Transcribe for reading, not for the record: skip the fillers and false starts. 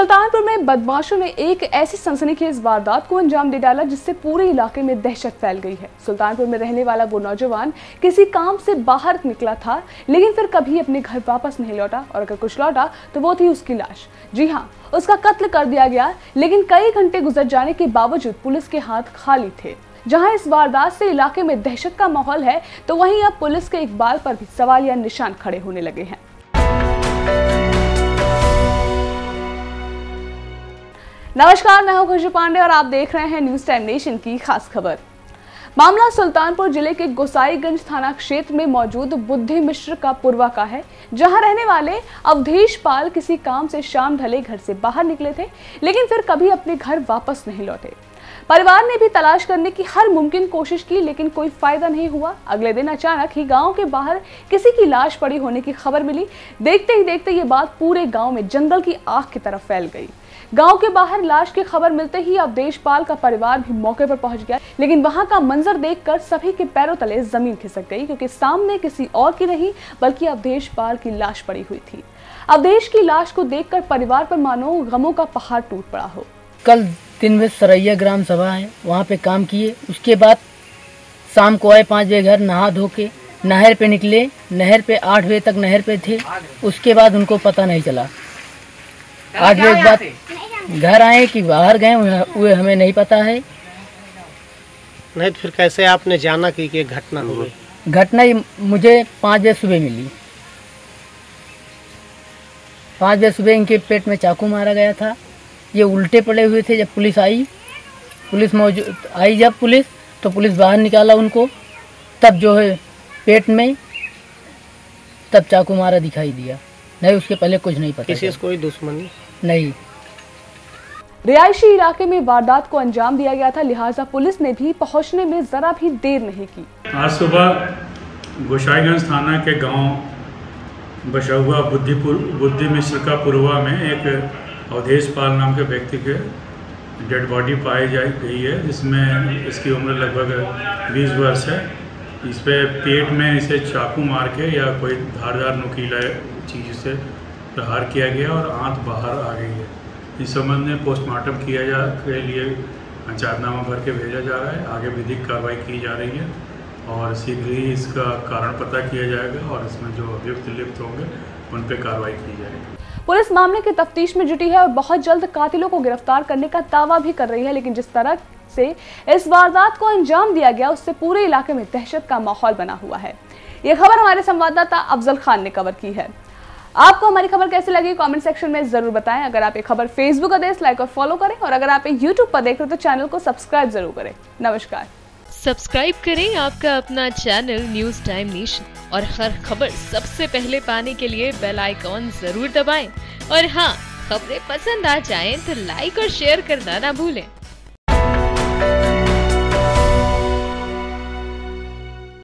सुल्तानपुर में बदमाशों ने एक ऐसी सनसनीखेज वारदात को अंजाम दे डाला जिससे पूरे इलाके में दहशत फैल गई है। सुल्तानपुर में रहने वाला वो नौजवान किसी काम से बाहर निकला था, लेकिन फिर कभी अपने घर वापस नहीं लौटा और अगर कुछ लौटा तो वो थी उसकी लाश। जी हाँ, उसका कत्ल कर दिया गया, लेकिन कई घंटे गुजर जाने के बावजूद पुलिस के हाथ खाली थे। जहां इस वारदात से इलाके में दहशत का माहौल है, तो वहीं अब पुलिस के इकबाल पर भी सवाल या निशान खड़े होने लगे हैं। नमस्कार, मैं हूं खुशबू पांडे और आप देख रहे हैं न्यूज टाइम नेशन की खास खबर। मामला सुल्तानपुर जिले के गोसाईगंज थाना क्षेत्र में मौजूद बुद्धि मिश्र का पुरवा का है, जहां रहने वाले अवधेश पाल किसी काम से शाम ढले घर से बाहर निकले थे, लेकिन फिर कभी अपने घर वापस नहीं लौटे। परिवार ने भी तलाश करने की हर मुमकिन कोशिश की, लेकिन कोई फायदा नहीं हुआ। अगले दिन अचानक ही गांव के बाहर किसी की लाश पड़ी होने की खबर मिली। देखते ही देखते ये बात पूरे गांव में जंगल की आग की तरफ फैल गई। गांव के बाहर लाश की खबर मिलते ही अवधेश पाल का परिवार भी मौके पर पहुंच गया, लेकिन वहां का मंजर देखकर सभी के पैरों तले जमीन खिसक गई, क्योंकि सामने किसी और की नहीं बल्कि अवधेश पाल की लाश पड़ी हुई थी। अवधेश की लाश को देखकर परिवार पर मानो गमों का पहाड़ टूट पड़ा हो। कल दिन में सरैया ग्राम सभा है, वहाँ पे काम किए। उसके बाद शाम को आए 5 बजे घर, नहा धो के नहर पे निकले। नहर पे 8 बजे तक नहर पे थे। उसके बाद उनको पता नहीं चला। 8 बजे बाद घर आए कि बाहर गए हुए हमें नहीं पता है। नहीं तो फिर कैसे आपने जाना कि घटना हो गई? घटना मुझे 5 बजे सुबह मिली। 5 बजे सुबह इनके पेट में चाकू मारा गया था। ये उल्टे पड़े हुए थे। जब पुलिस आई, जब पुलिस बाहर निकाला उनको, तब जो है पेट में तब चाकू मारा दिखाई दिया। नहीं, उसके पहले कुछ नहीं पता। किसी से कोई दुश्मनी नहीं। रिहायशी इलाके में वारदात को अंजाम दिया गया था, लिहाजा पुलिस ने भी पहुंचने में जरा भी देर नहीं की। आज सुबह गोसाईगंज थाना के गांव बशहुआ बुद्धि मिश्र का पुरवा में एक अवधेश पाल नाम के व्यक्ति के डेड बॉडी पाई गई है, जिसमें इसकी उम्र लगभग 20 वर्ष है। इस पे पेट में इसे चाकू मार के या कोई धारदार नुकीला चीज़ से प्रहार किया गया और आंत बाहर आ गई है। इस संबंध में पोस्टमार्टम के लिए चार्जनामा भर के भेजा जा रहा है। आगे विधिक कार्रवाई की जा रही है और शीघ्र ही इसका कारण पता किया जाएगा और इसमें जो अभियुक्त लिप्त होंगे उन पर कार्रवाई की जाएगी। पुलिस मामले की तफ्तीश में जुटी है और बहुत जल्द कातिलों को गिरफ्तार करने का दावा भी कर रही है, लेकिन जिस तरह से इस वारदात को अंजाम दिया गया उससे पूरे इलाके में दहशत का माहौल बना हुआ है। ये खबर हमारे संवाददाता अफजल खान ने कवर की है। आपको हमारी खबर कैसी लगी कमेंट सेक्शन में जरूर बताएं। अगर आप ये खबर फेसबुक पर देख, लाइक और फॉलो करें, और अगर आप यूट्यूब पर देख रहे हो तो चैनल को सब्सक्राइब जरूर करें। नमस्कार। सब्सक्राइब करें आपका अपना चैनल न्यूज टाइम नेशन और हर खबर सबसे पहले पाने के लिए बेल आइकॉन जरूर दबाएं। और हाँ, खबरें पसंद आ जाएं तो लाइक और शेयर करना ना भूलें।